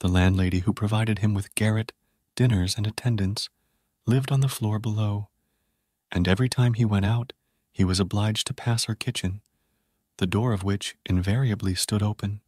The landlady who provided him with garret, dinners, and attendance lived on the floor below, and every time he went out, he was obliged to pass her kitchen, the door of which invariably stood open.